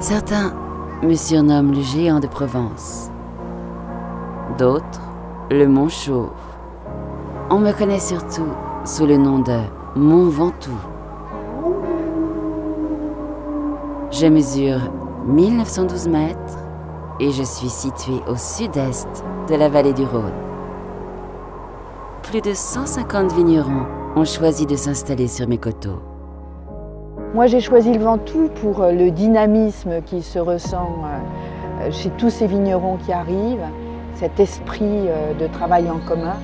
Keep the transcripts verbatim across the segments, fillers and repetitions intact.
Certains me surnomment le géant de Provence. D'autres, le Mont Chauve. On me connaît surtout sous le nom de Mont Ventoux. Je mesure mille neuf cent douze mètres et je suis située au sud-est de la vallée du Rhône. Plus de cent cinquante vignerons ont choisi de s'installer sur mes coteaux. Moi, j'ai choisi le Ventoux pour le dynamisme qui se ressent chez tous ces vignerons qui arrivent, cet esprit de travail en commun.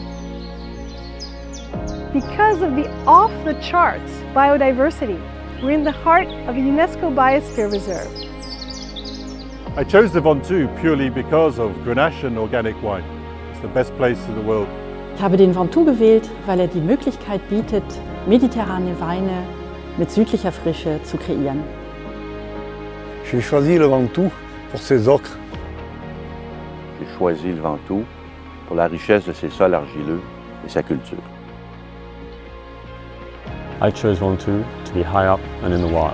Because of the off-the-charts biodiversity, we're in the heart of a UNESCO Biosphere Reserve. I chose the Ventoux purely because of Grenache and organic wine. It's the best place in the world. Ich habe den Ventoux gewählt, weil er die Möglichkeit bietet, mediterrane Weine mit südlicher Frische zu kreieren. J'ai choisi le Ventoux pour ses ocres. J'ai choisi le Ventoux pour la richesse de ses sols argileux et sa culture. I chose Ventoux to be high up and in the wild.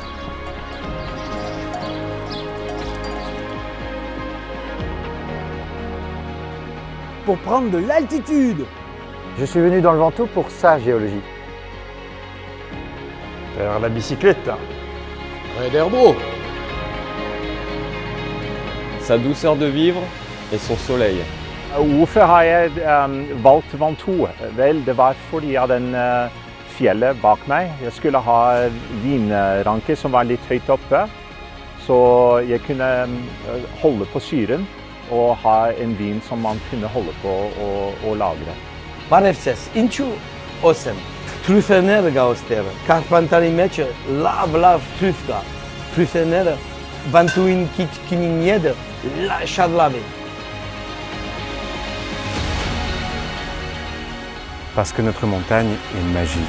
Pour prendre de l'altitude. Je suis venu dans le Ventoux pour sa géologie. Faire la bicyclette. Raider beau. Sa douceur de vivre et son soleil. Hvorfor har jeg um, valgt Ventoux? Vel, det var fordi jeg hadde en uh, fjellet bak meg. Jeg skulle ha vinranker som var litt høyt oppe, så jeg kunne um, holde på syren og ha en vin som man kunne holde på og, og lagre. Parefses, inchu, osem. Trufenere gaostera. Carpentari mece, lav, lav, trufga. Trufenere, Ventoux kininiede, la chadlave. Parce que notre montagne est magique.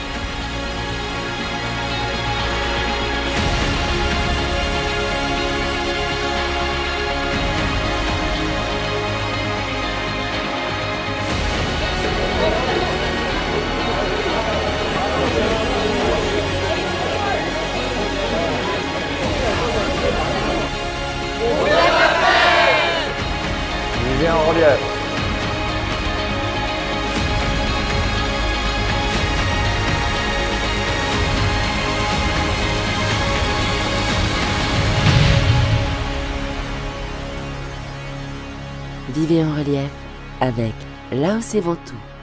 Vivez en relief. Vivez en relief avec l'A O C Ventoux.